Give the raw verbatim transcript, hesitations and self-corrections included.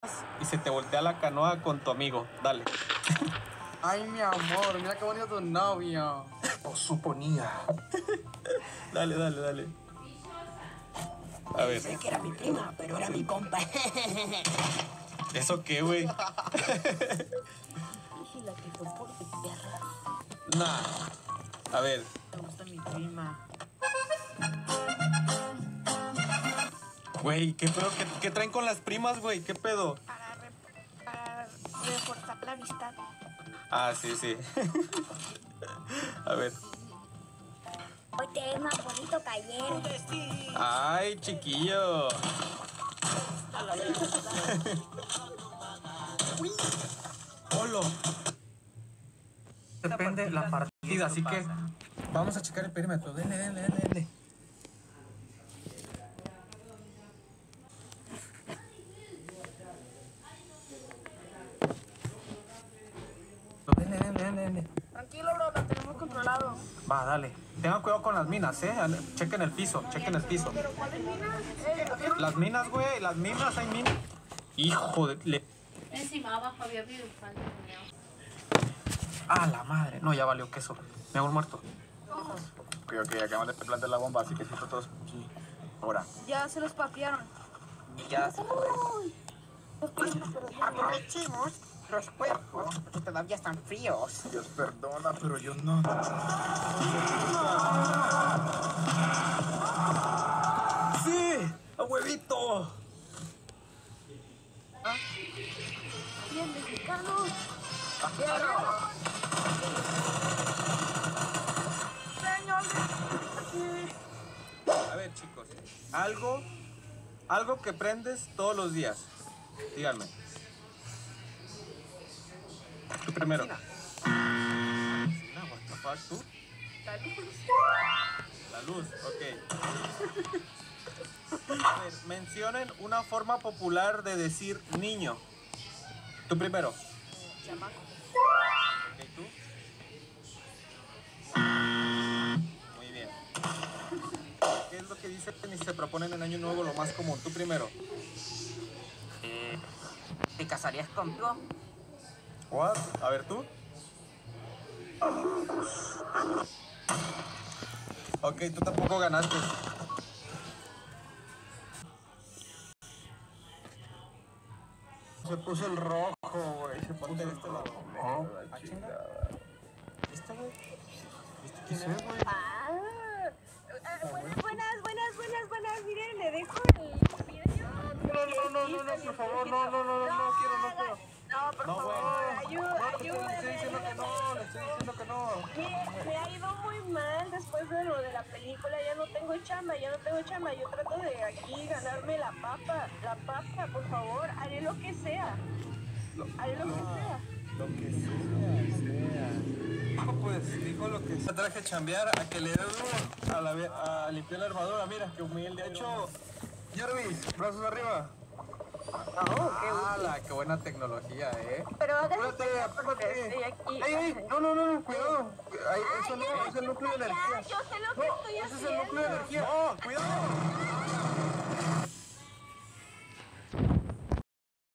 y se te voltea la canoa con tu amigo. Dale. Ay, mi amor, mira qué bonito tu novio. O suponía. Dale, dale, dale. A ver. Pensé que era mi prima, pero era mi compa. ¿Eso qué, güey? La que soporte, perra. Nah. A ver. Me gusta mi prima. Güey, ¿qué pedo? ¿Qué, qué traen con las primas, güey? ¿Qué pedo? Para, re- para reforzar la amistad. Ah, sí, sí. A ver. Hoy te ves más bonito que ayer. Ay, chiquillo. Holo. Depende la partida, así que vamos a checar el perímetro. Denle, denle, denle, denle. Denle, denle, denle, denle. Tranquilo, bro, lo tenemos controlado. Va, dale. Tengan cuidado con las minas, ¿eh? Chequen el piso, chequen el piso. ¿Pero cuáles minas? Eh, Las minas, güey, las minas, hay minas. Hijo de... Le... Encima abajo había habido un pan. Ah, la madre. No, ya valió queso. Me hago el muerto. Ok, ok, acabamos de plantar la bomba, así que siento todos. Sí. Ahora. ya se los papearon. Ya se fue. Aprovechemos los cuerpos que todavía están fríos. Dios perdona, pero yo no. ¡Sí! ¡A huevito! Bien, mexicano. A ver, chicos. Algo. Algo que prendes todos los días. Díganme. Tú primero. What the fuck, ¿tú? La luz. La luz, ok. A ver, mencionen una forma popular de decir niño. Tú primero. Chamaco. Ok, tú. Muy bien. ¿Qué es lo que dicen y se proponen en Año Nuevo lo más común? Tú primero. Eh, ¿Te casarías conmigo? What? A ver, tú. Ok, tú tampoco ganaste. Se puso el rojo, güey. Se puso Ponte el de este lado. rojo. Ah, chingada. ¿Este, güey? ¿Este quién Sí, es? güey. Ah, eh, buenas, buenas, buenas, buenas, buenas. Miren, le dejo el vidrio. No, no, no, no, no, por favor, no, no, no, no, no quiero, no quiero. No, por No, favor, güey. ayúdame, No, te estoy ayúdame. diciendo que no, le estoy diciendo que no. Me, me ha ido muy mal después de lo de la película, ya no tengo chamba, ya no tengo chamba, yo trato de aquí ganarme la papa, la papa, por favor, haré lo que sea, haré lo que sea. Lo que sea, sea. No, pues dijo lo que sea. Traje a chambear a que le dé duro a, la, ve- a limpiar la armadura. Mira, que humilde. De hecho, Jarvis, brazos arriba. Oh, qué ¡Hala! ¡Qué buena tecnología, eh! Pero hágase Espérate, cuenta porque espérate. estoy aquí. ¡Ey, ey! No, no, no, no, cuidado. Ay, eso no, Ay, es el núcleo de ya, energía. yo sé lo que No, estoy ese es el haciendo. núcleo de energía. ¡No! ¡Cuidado!